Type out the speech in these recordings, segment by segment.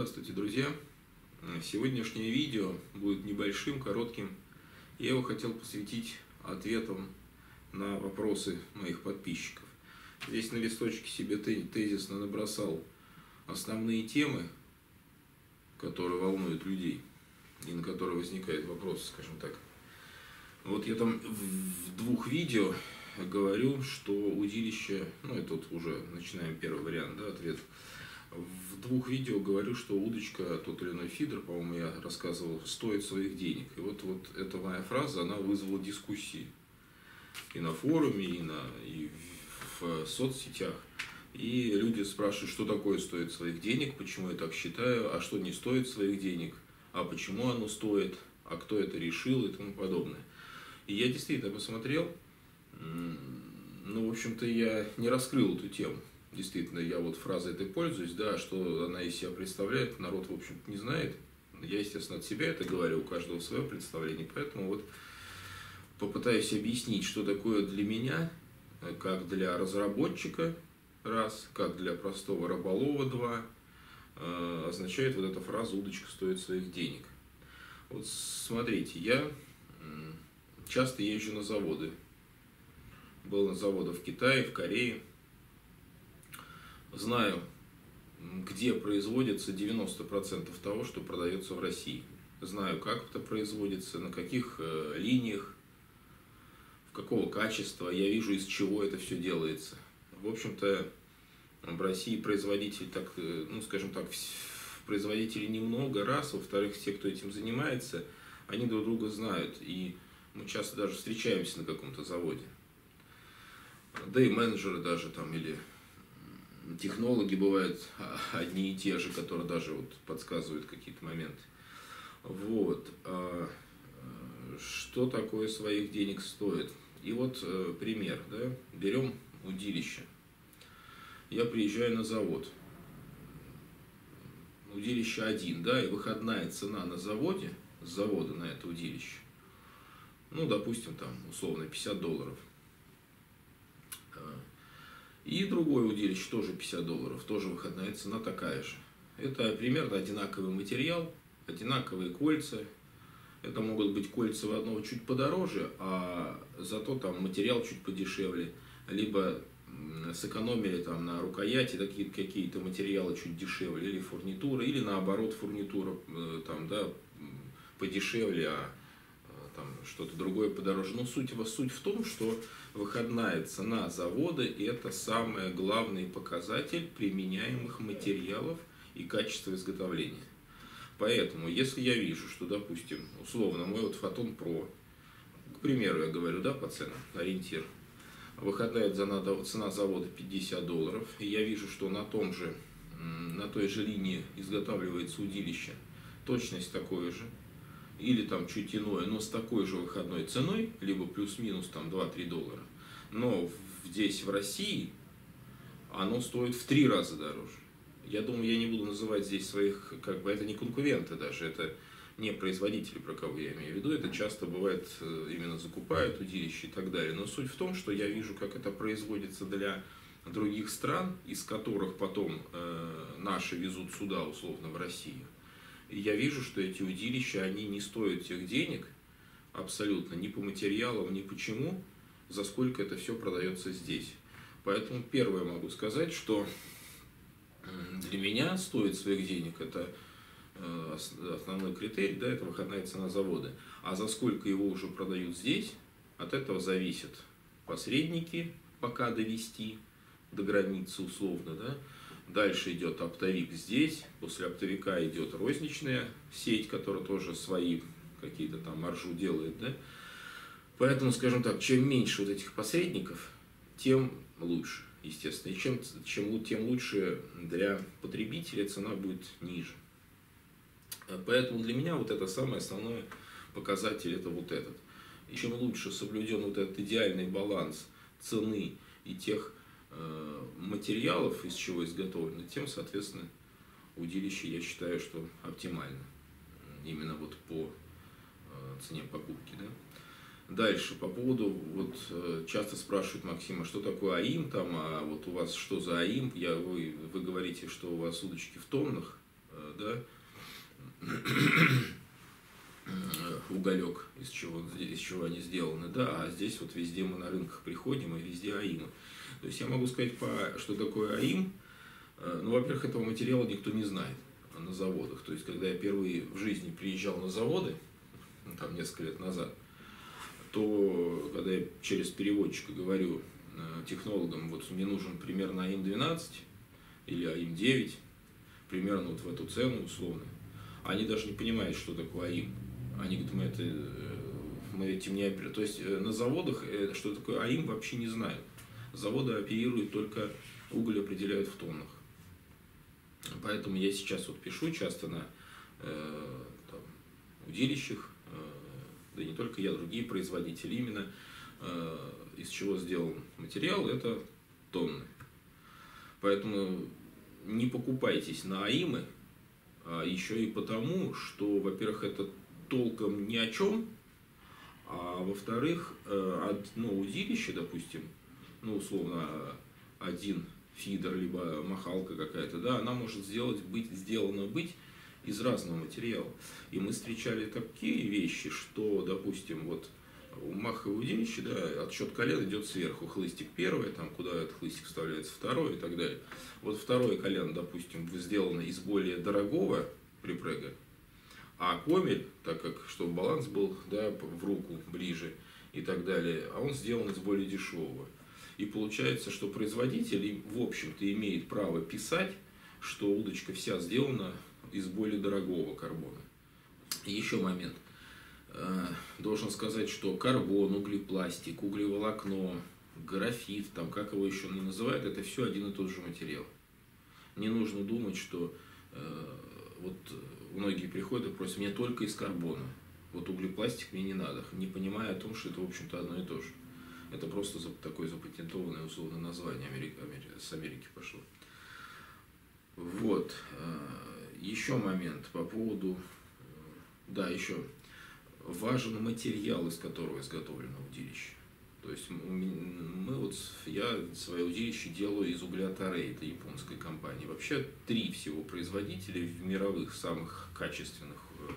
Здравствуйте, друзья! Сегодняшнее видео будет небольшим, коротким. Я его хотел посвятить ответам на вопросы моих подписчиков. Здесь на листочке себе тезисно набросал основные темы, которые волнуют людей и на которые возникают вопросы, скажем так. Вот я там в двух видео говорю, что удилище, это вот уже начинаем первый вариант, да, ответ. В двух видео говорю, что удочка, тот или иной фидер, по-моему, я рассказывал, стоит своих денег. И вот эта моя фраза, она вызвала дискуссии и на форуме, и в соцсетях. И люди спрашивают, что такое стоит своих денег, почему я так считаю, а что не стоит своих денег, а почему оно стоит, а кто это решил и тому подобное. И я действительно посмотрел, в общем-то, я не раскрыл эту тему. Действительно, я вот фразой этой пользуюсь, да, что она из себя представляет, народ, в общем-то, не знает. Я, естественно, от себя это говорю, у каждого свое представление, поэтому вот попытаюсь объяснить, что такое для меня, как для разработчика, раз, как для простого рыболова, два, означает вот эта фраза «удочка стоит своих денег». Вот смотрите, я часто езжу на заводы. Был на заводах в Китае, в Корее. Знаю, где производится 90% того, что продается в России. Знаю, как это производится, на каких линиях, в какого качества. Я вижу, из чего это все делается. В общем-то, в России производителей, производителей немного, раз. Во-вторых, те, кто этим занимается, они друг друга знают. И мы часто даже встречаемся на каком-то заводе. Да и менеджеры даже там, или технологи бывают одни и те же, которые даже вот подсказывают какие-то моменты. Вот. Что такое своих денег стоит? И вот пример, да? Берем удилище. Я приезжаю на завод. Удилище один, да, и выходная цена на заводе, с завода на это удилище, допустим, там, условно, $50. И другое удилище, тоже $50, тоже выходная цена такая же. Это примерно одинаковый материал, одинаковые кольца. Это могут быть кольца в одного чуть подороже, а зато там материал чуть подешевле. Либо сэкономили там на рукояти какие-то материалы чуть дешевле, или фурнитура, или наоборот фурнитура там, да, подешевле, а там что-то другое подороже. Но суть в том, что выходная цена завода – это самый главный показатель применяемых материалов и качества изготовления. Поэтому, если я вижу, что, допустим, условно, мой вот Photon Pro, к примеру, я говорю, да, по ценам, ориентир, выходная цена завода $50, и я вижу, что на той же линии изготавливается удилище, точность такой же, или там чуть иное, но с такой же выходной ценой, либо плюс-минус там $2-3. Но здесь, в России, оно стоит в 3 раза дороже. Я думаю, я не буду называть здесь своих, это не конкуренты даже, это не производители, про кого я имею в виду, это часто бывает, именно закупают удилища и так далее. Но суть в том, что я вижу, как это производится для других стран, из которых потом наши везут сюда, условно, в Россию. И я вижу, что эти удилища, они не стоят тех денег абсолютно, ни по материалам, ни почему, за сколько это все продается здесь. Поэтому первое могу сказать, что для меня стоит своих денег, это основной критерий, да, это выходная цена завода. А за сколько его уже продают здесь, от этого зависят посредники, пока довести до границы условно, да. Дальше идет оптовик здесь, после оптовика идет розничная сеть, которая тоже свои какие-то там маржу делает, да. Поэтому, скажем так, чем меньше вот этих посредников, тем лучше, естественно. И тем лучше для потребителя цена будет ниже. Поэтому для меня вот это самый основной показатель, это вот этот. И чем лучше соблюден вот этот идеальный баланс цены и тех материалов, из чего изготовлено, тем, соответственно, удилище, я считаю, что оптимально. Именно вот по цене покупки, да. Дальше, по поводу, часто спрашивают, Максим, а что такое АИМ, а вот у вас что за АИМ? Вы говорите, что у вас удочки в тоннах, да, уголек, из чего они сделаны, да, а здесь вот везде мы на рынках приходим, и везде АИМы. То есть я могу сказать, что такое АИМ. Ну, во-первых, этого материала никто не знает на заводах. То есть, когда я впервые в жизни приезжал на заводы, там несколько лет назад, то когда я через переводчика говорю технологам, вот мне нужен примерно АИМ-12 или АИМ-9, примерно вот в эту цену условно, они даже не понимают, что такое АИМ. Они говорят, мы этим не оперируем. То есть на заводах, что такое АИМ, вообще не знают. Заводы оперируют только уголь, определяют в тоннах. Поэтому я сейчас вот пишу часто на удилищах, да не только я, другие производители, именно из чего сделан материал, это тонны. Поэтому не покупайтесь на АИМы, а еще и потому, что, во-первых, это толком ни о чем, а во-вторых, удилище, допустим, ну, условно, один фидер, либо махалка какая-то, да, она может сделана быть из разного материала. И мы встречали такие вещи, что, допустим, вот у махового удилища, да, отсчет колен идет сверху. Хлыстик первый, там, куда этот хлыстик вставляется второй и так далее. Вот второе колено, допустим, сделано из более дорогого припрега, а комель, так как, чтобы баланс был, да, в руку ближе и так далее, а он сделан из более дешевого. И получается, что производитель, в общем-то, имеет право писать, что удочка вся сделана из более дорогого карбона. И еще момент. Должен сказать, что карбон, углепластик, углеволокно, графит, там, как его еще не называют, это все один и тот же материал. Не нужно думать, что вот многие приходят и просят, мне только из карбона. Вот углепластик мне не надо, не понимая о том, что это, в общем-то, одно и то же. Это просто такое запатентованное условное название с Америки пошло. Вот. Еще момент по поводу... Да, еще важен материал, из которого изготовлено удилище. То есть я свое удилище делаю из угля Торей, это японская компания. Вообще 3 всего производителя в мировых самых качественного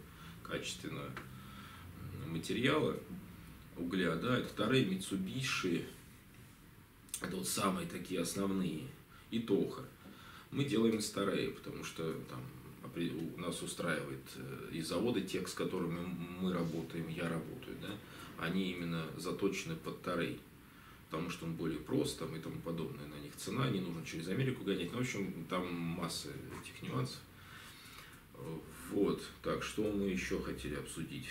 материала угля, да, это Торей, Митсубиши, это вот самые такие основные, и Тоха. Мы делаем из Торей, потому что там нас устраивает и заводы, те, с которыми мы работаем, я работаю, да, они именно заточены под Торей, потому что он более прост там, и тому подобное, на них цена, не нужно через Америку гонять, ну, в общем, там масса этих нюансов. Вот, так, что мы еще хотели обсудить?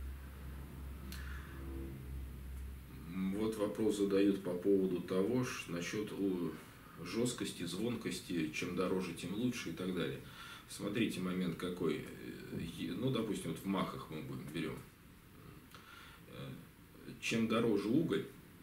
Вот вопрос задают по поводу того, насчет жесткости, звонкости, чем дороже, тем лучше и так далее. Смотрите, момент какой. Ну, допустим, вот в махах мы берем. Чем дороже уголь,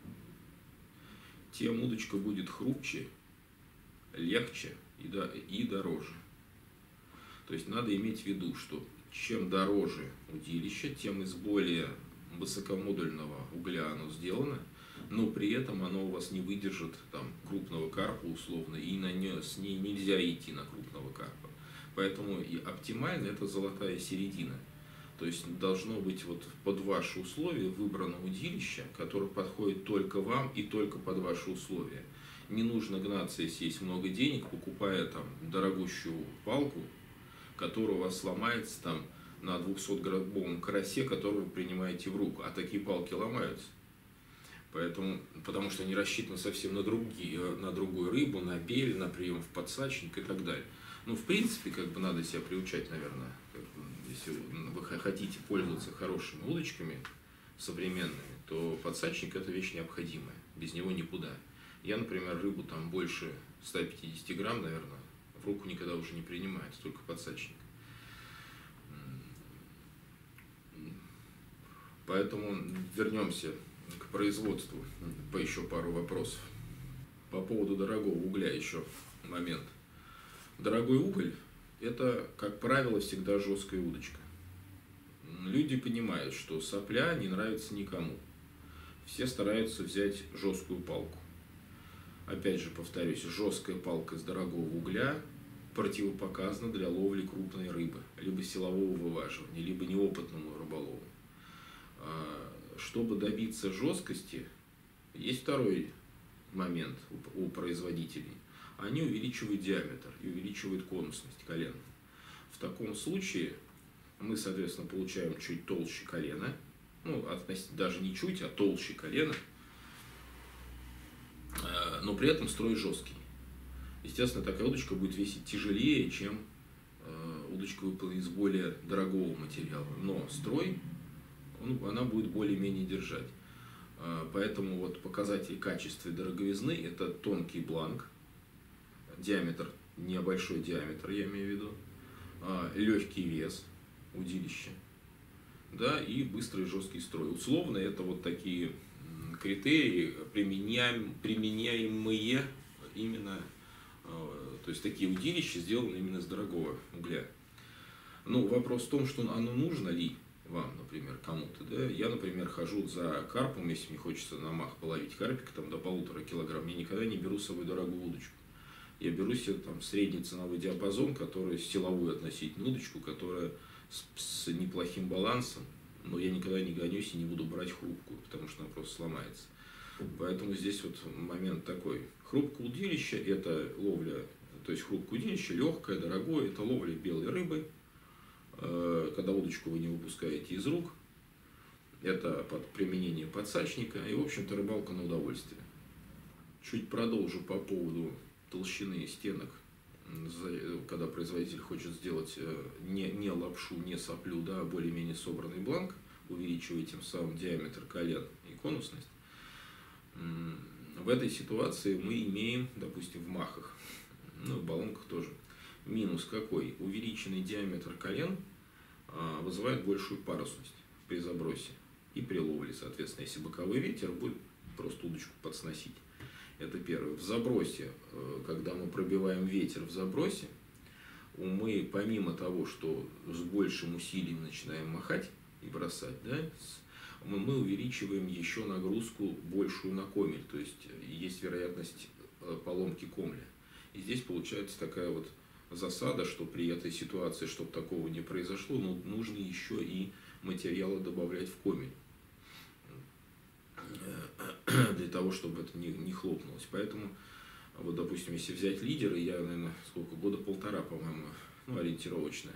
тем удочка будет хрупче, легче и дороже. То есть надо иметь в виду, что чем дороже удилище, тем из более высокомодульного угля оно сделано, но при этом оно у вас не выдержит там крупного карпа условно, и с ней нельзя идти на крупного карпа. Поэтому и оптимально это золотая середина. То есть должно быть вот под ваши условия выбрано удилище, которое подходит только вам и только под ваши условия. Не нужно гнаться, если есть много денег, покупая там дорогущую палку, которая у вас сломается там на 200-граммовом карасе, который вы принимаете в руку. А такие палки ломаются. Потому что они рассчитаны совсем на другую рыбу, на бель, на прием в подсачник и так далее. Ну, в принципе, как бы надо себя приучать, наверное, если вы хотите пользоваться хорошими удочками современными, то подсачник – это вещь необходимая, без него никуда. Я, например, рыбу там больше 150 грамм, наверное, в руку никогда уже не принимаю, это только подсачник. Поэтому вернемся к производству, по еще пару вопросов. По поводу дорогого угля еще момент. Дорогой уголь – это, как правило, всегда жесткая удочка. Люди понимают, что сопля не нравится никому. Все стараются взять жесткую палку. Опять же, повторюсь, жесткая палка из дорогого угля противопоказано для ловли крупной рыбы, либо силового вываживания, либо неопытному рыболову. Чтобы добиться жесткости, есть второй момент у производителей. Они увеличивают диаметр и увеличивают конусность колена. В таком случае мы, соответственно, получаем чуть толще колено, ну, даже не чуть, а толще колено, но при этом строй жесткий. Естественно, такая удочка будет весить тяжелее, чем удочка выполнена из более дорогого материала. Но строй, она будет более-менее держать. Поэтому вот показатель качества и дороговизны – это тонкий бланк, диаметр, небольшой диаметр, я имею в виду, легкий вес удилища, да, и быстрый жесткий строй. Условно это вот такие критерии, применяемые именно, то есть такие удилища сделаны именно из дорогого угля. Ну, вопрос в том, что оно нужно ли вам, например, кому-то, да? Я, например, хожу за карпом, если мне хочется на мах половить карпика там до 1,5 килограмма, я никогда не беру с собой дорогую удочку. Я беру себе там средний ценовой диапазон, который силовую относительно удочку, которая с неплохим балансом, но я никогда не гонюсь и не буду брать хрупкую, потому что она просто сломается. Поэтому здесь вот момент такой. Хрупкое удилище – это ловля, то есть хрупкое удилище, легкое, дорогое, это ловля белой рыбы, когда удочку вы не выпускаете из рук, это под применение подсачника и, в общем-то, рыбалка на удовольствие. Чуть продолжу по поводу толщины стенок, когда производитель хочет сделать не лапшу, не соплю, да, а более-менее собранный бланк, увеличивая тем самым диаметр колен и конусность. В этой ситуации мы имеем, допустим, в махах, ну, в баллонках тоже, минус какой? Увеличенный диаметр колен вызывает большую парусность при забросе и при ловле, соответственно, если боковой ветер будет просто удочку подсносить. Это первое. В забросе, когда мы пробиваем ветер в забросе, мы помимо того, что с большим усилием начинаем махать и бросать, да, мы увеличиваем еще нагрузку большую на комель, то есть есть вероятность поломки комля. И здесь получается такая вот засада, что при этой ситуации, чтобы такого не произошло, нужно еще и материалы добавлять в комель, для того, чтобы это не хлопнулось. Поэтому, вот, допустим, если взять лидеры, я, наверное, сколько, года полтора, по-моему, ну, ориентировочно,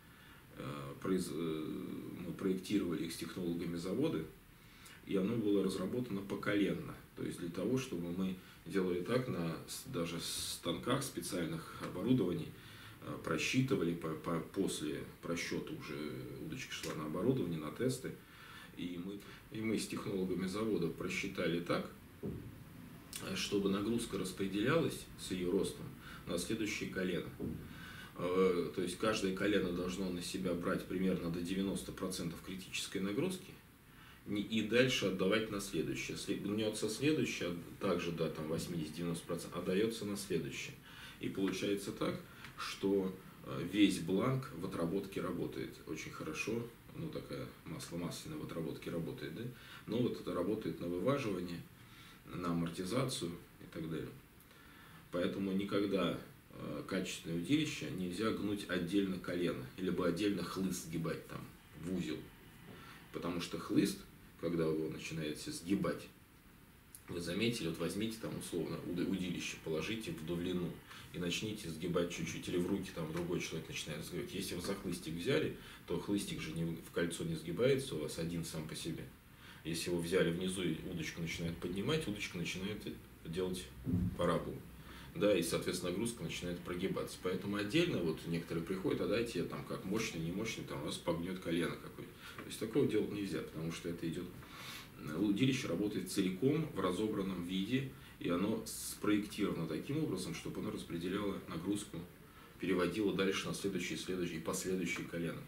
мы проектировали их с технологами завода, и оно было разработано поколенно. То есть для того, чтобы мы делали так на даже станках специальных оборудований, просчитывали после просчета уже удочка шла на оборудование, на тесты, и мы с технологами завода просчитали так, чтобы нагрузка распределялась с ее ростом на следующее колено. То есть каждое колено должно на себя брать примерно до 90% критической нагрузки и дальше отдавать на следующее. Гнется следующее, также до 80-90%, отдается на следующее. И получается так, что весь бланк в отработке работает очень хорошо. Ну, такая масло-масляная в отработке работает, да? Но вот это работает на вываживание, на амортизацию и так далее. Поэтому никогда качественное удилище нельзя гнуть отдельно колено, либо отдельно хлыст сгибать там в узел. Потому что хлыст, когда вы его начинаете сгибать, вы заметили, вот возьмите там условно удилище, положите в длину и начните сгибать чуть-чуть, или в руки там другой человек начинает сгибать. Если вы за хлыстик взяли, то хлыстик же в кольцо не сгибается у вас один сам по себе. Если вы взяли внизу и удочку начинает поднимать, удочка начинает делать параболу. Да, и, соответственно, нагрузка начинает прогибаться. Поэтому отдельно вот некоторые приходят, а дайте там как мощный, не мощный, там у вас погнет колено какое-то. То есть такого делать нельзя, потому что это идет... Удилище работает целиком в разобранном виде, и оно спроектировано таким образом, чтобы оно распределяло нагрузку, переводило дальше на следующие и последующие колена.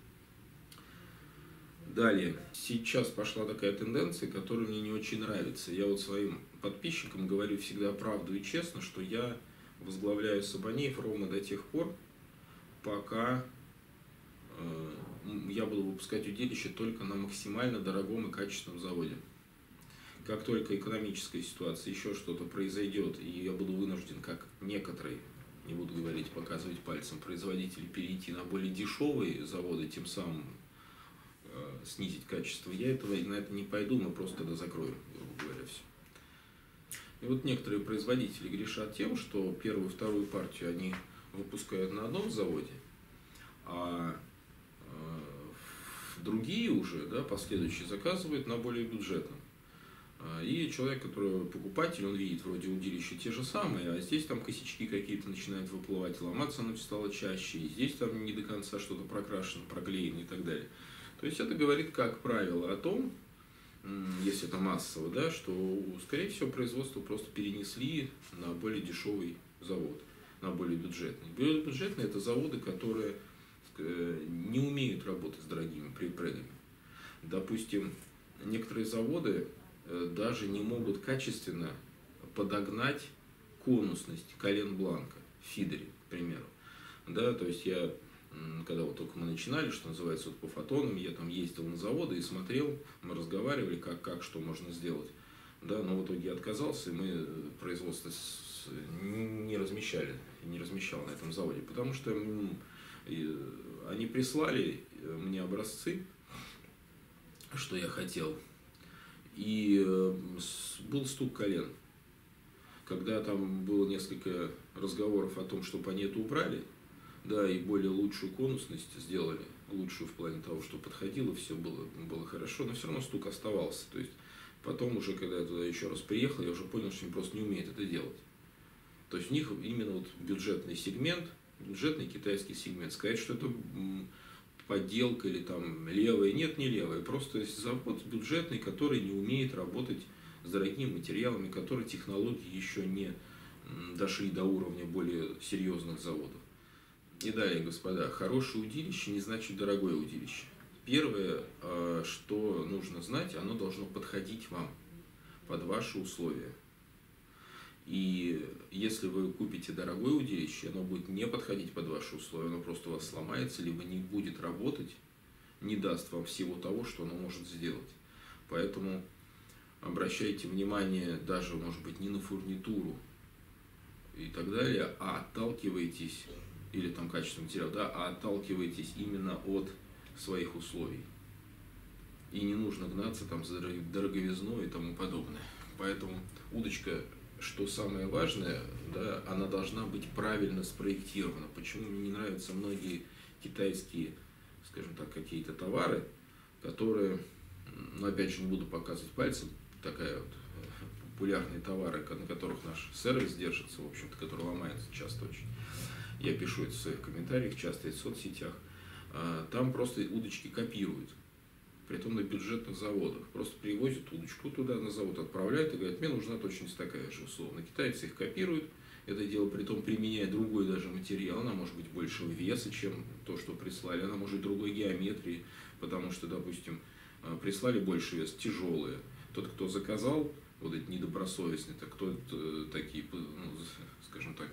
Далее, сейчас пошла такая тенденция, которая мне не очень нравится. Я вот своим подписчикам говорю всегда правду и честно, что я возглавляю Сабанеев ровно до тех пор, пока я буду выпускать удилище только на максимально дорогом и качественном заводе. Как только экономическая ситуация, еще что-то произойдет, и я буду вынужден, как некоторые не буду говорить, показывать пальцем, производителей перейти на более дешевые заводы, тем самым снизить качество. Я на это не пойду, мы просто тогда закроем, грубо говоря, все. И вот некоторые производители грешат тем, что первую, вторую партию они выпускают на одном заводе, а другие уже, да, последующие заказывают на более бюджетном. И человек, который покупатель, он видит вроде удилища те же самые, а здесь там косячки какие-то начинают выплывать, ломаться оно стало чаще, и здесь там не до конца что-то прокрашено, проклеено и так далее. То есть это говорит, как правило, о том, если это массово, да, что, скорее всего, производство просто перенесли на более дешевый завод, на более бюджетный. Более бюджетные – это заводы, которые не умеют работать с дорогими припредами. Допустим, некоторые заводы даже не могут качественно подогнать конусность колен бланка в фидере, к примеру. Да, то есть я, когда вот только мы начинали, что называется, вот по фотонам, я там ездил на заводы и смотрел, мы разговаривали, как что можно сделать. Да, но в итоге я отказался, и мы производство не размещал на этом заводе, потому что они прислали мне образцы, что я хотел, и был стук колен. Когда там было несколько разговоров о том, чтобы они это убрали, да, и более лучшую конусность сделали, лучшую в плане того, что подходило, все было хорошо, но все равно стук оставался. То есть потом уже, когда я туда еще раз приехал, я уже понял, что они просто не умеют это делать. То есть у них именно вот бюджетный сегмент, бюджетный китайский сегмент. Сказать, что это подделка или там левая, нет, не левая. Просто завод бюджетный, который не умеет работать с дорогими материалами, которые технологии еще не дошли до уровня более серьезных заводов. И далее, господа, хорошее удилище не значит дорогое удилище. Первое, что нужно знать, оно должно подходить вам под ваши условия. И если вы купите дорогое удилище, оно будет не подходить под ваши условия, оно просто у вас сломается, либо не будет работать, не даст вам всего того, что оно может сделать. Поэтому обращайте внимание даже, может быть, не на фурнитуру и так далее, а отталкивайтесь, или там качество материала, да, а отталкивайтесь именно от своих условий. И не нужно гнаться там за дороговизной и тому подобное. Поэтому удочка, что самое важное, да, она должна быть правильно спроектирована. Почему мне не нравятся многие китайские, скажем так, какие-то товары, которые, ну, опять же, не буду показывать пальцем, такая вот популярные товары, на которых наш сервис держится, в общем-то, который ломается часто очень. Я пишу это в своих комментариях, часто это в соцсетях. Там просто удочки копируют. Притом на бюджетных заводах. Просто привозят удочку туда на завод, отправляют и говорят, мне нужна точность такая же, условно. Китайцы их копируют, это дело притом применяя другой даже материал, она может быть большего веса, чем то, что прислали, она может быть другой геометрии, потому что, допустим, прислали больше вес, тяжелые. Тот, кто заказал, вот эти недобросовестные, так кто такие, ну, скажем так,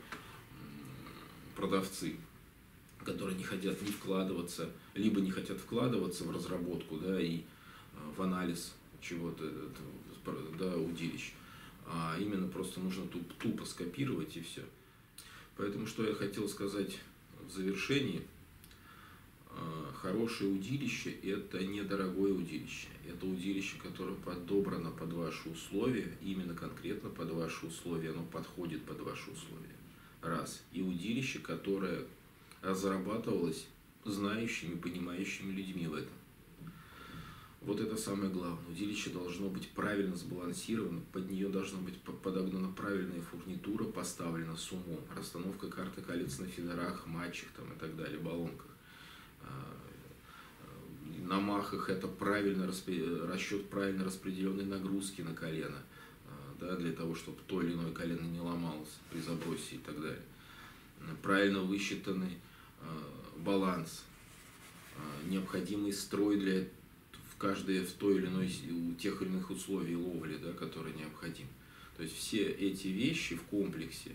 продавцы, которые не хотят ни вкладываться, либо не хотят вкладываться в разработку, да, и в анализ чего-то, да, удилищ. А именно просто нужно тупо скопировать и все. Поэтому что я хотел сказать в завершении. Хорошее удилище – это недорогое удилище. Это удилище, которое подобрано под ваши условия, именно конкретно под ваши условия, оно подходит под ваши условия. Раз. И удилище, которое разрабатывалось знающими, понимающими людьми в этом. Вот это самое главное. Удилище должно быть правильно сбалансировано, под нее должна быть подогнана правильная фурнитура, поставлена с умом. Расстановка карты колец на фидерах, матчах там, и так далее, баллонках. На махах это расчет правильно распределенной нагрузки на колено, да, для того, чтобы то или иное колено не ломалось при забросе и так далее. Правильно высчитанный баланс, необходимый строй в той или иной, у тех или иных условий ловли, да, которые необходимы. То есть все эти вещи в комплексе,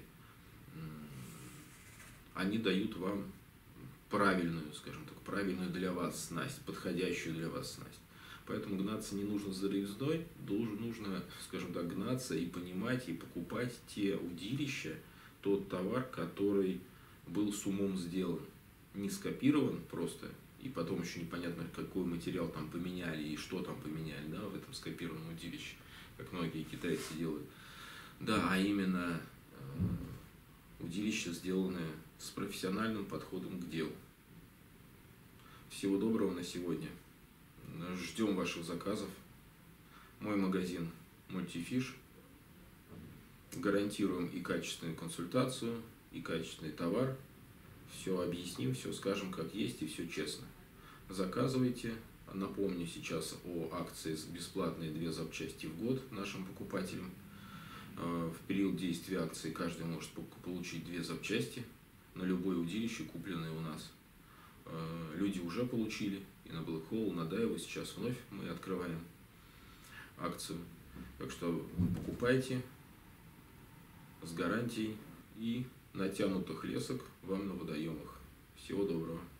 они дают вам правильную, скажем так, правильную для вас снасть, подходящую для вас снасть. Поэтому гнаться не нужно за рыбной, нужно, скажем так, гнаться и понимать, и покупать те удилища, тот товар, который был с умом сделан. Не скопирован просто, и потом еще непонятно, какой материал там поменяли и что там поменяли, да, в этом скопированном удилище, как многие китайцы делают. Да, а именно удилище, сделанное с профессиональным подходом к делу. Всего доброго на сегодня. Ждем ваших заказов. Мой магазин Multifish. Гарантируем и качественную консультацию, и качественный товар. Все объясним, все скажем как есть и все честно. Заказывайте. Напомню сейчас о акции с бесплатные 2 запчасти в год нашим покупателям. В период действия акции каждый может получить 2 запчасти на любое удилище, купленное у нас. Люди уже получили и на Black Hole, на Daiwa. Сейчас вновь мы открываем акцию. Так что покупайте с гарантией и натянутых лесок вам на водоемах. Всего доброго.